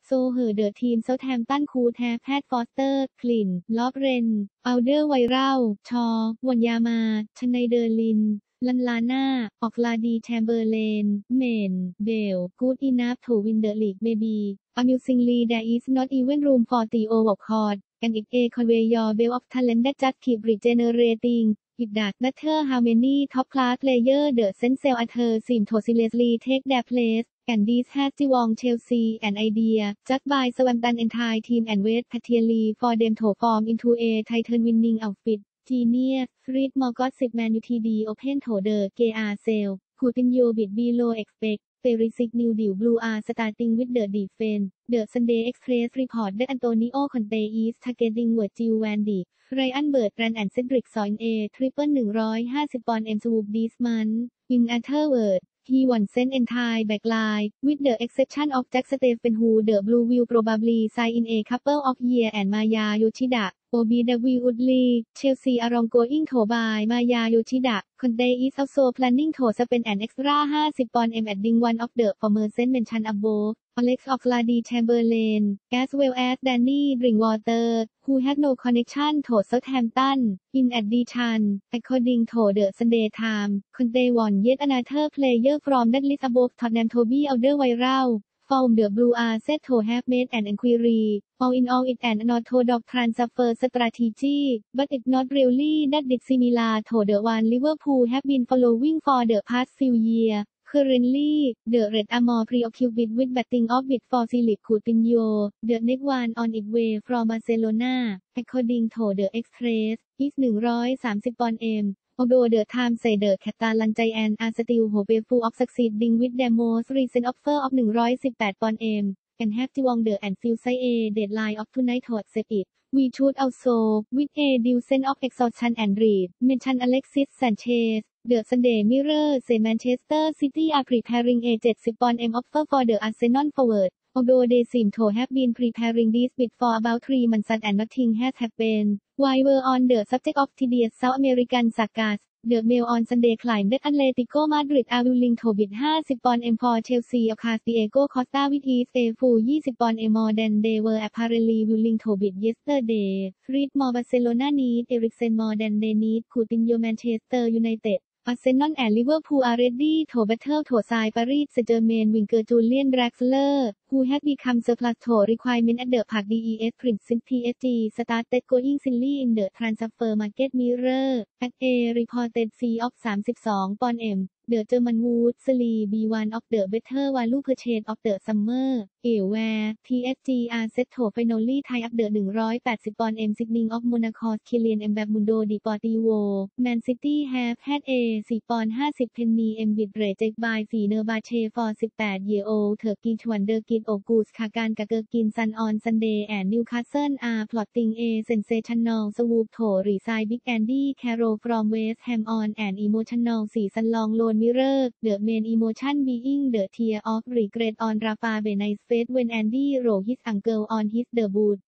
โซเฮอร์เดอะทีมเซาท์แฮมป์ตันคูลแฮแพทฟอสเตอร์คลินลอบเรนอัลเดอร์ไวรัลชอวัญญามาชไนเดอร์ลินลันลาน่าออกลาดีแชมเบอร์เลนเมนเบลกูดอินัฟทูวินเดอร์ลีกเบบีamusingly there is not even room for the overcord and it a convey your wave of talent that just keep regenerating it does matter how many top class players the Central Arthur seem to seriously take their place and this has given Chelsea an idea just by swamp the entire team and wait patiently for them to form into a title winning outfit Genius read more gossip Man UTD open to the KR sale Coutinho bid below expect Perisic new deal Blue are starting with the defense The Sunday Express report that Antonio Conte is targeting Virgil van Dijk Ryan Bertrand and Cedric Soares triple 150 pound M swoop this month in other words he wants an entire backline with the exception of Jack Stephen who the Blue will probably sign in a couple of years and Maya Yoshida OBW Woodley Chelsea are going to buy Maya Yoshida Conte is also planning to spend an extra 50 pound M adding one of the former mentioned above Alex Oxlade-Chamberlain as well as Danny Drinkwater who had no connection to Southampton in addition according to the Sunday Times Conte won yet another player from that list above Tottenham Toby Alderweireld from the Blue are said to have made an inquiry all in all it's an unorthodox transfer strategy but it's not really that dissimilar to the one Liverpool have been following for the past few years Currently, the Reds are more preoccupied with batting off bid for Philippe Coutinho, the next one on its way from Barcelona, according to the Express, is 130 pound M. Although the Times say the Catalan giants are still hopeful of succeeding with their most recent offer of 118 pound M, and have won the Anfield side a deadline of tonight to accept it. We should also, with a due sense of exhaustion and dread, mention Alexis Sanchez. The Sunday Mirror say Manchester City are preparing a 70 pound M offer for the Arsenal forward, although they seem to have been preparing this bid for about 3 months and nothing has happened. While we're on the subject of tedious South American sagas, the Mail on Sunday claimed that Atletico Madrid are willing to bid 50 pound M for Chelsea of Diego Costa which is a full 20 pound M more than they were apparently willing to bid yesterday. Read more Barcelona need Eriksen more than they need Coutinho Manchester United. Arsenal and Liverpool are ready to battle to sign Paris Saint-Germain winger Julian Draxler, who had become surplus to requirement at the Parc des Princes since PSG started going silly in the transfer market. Mirror, at a reported fee of 32 pound M. The German would be one of the better value purchase of the summer, where PSG are set to finally tie up the 180 pound M signing of Monaco's Kylian Mbappé. Mundo Deportivo, Man City have had a 4.50 penny M bid rejected by Fenerbahce for 18-year-old Turkish wonderkid Oğuz Kakan Kagerkinson on Sunday and Newcastle are plotting a sensational swoop to re-sign Big Andy Carroll from West Ham on an emotional season-long loan. Mirror, the main emotion being the tear of regret on Rafa Benitez's face when Andy wrote his uncle on his debut.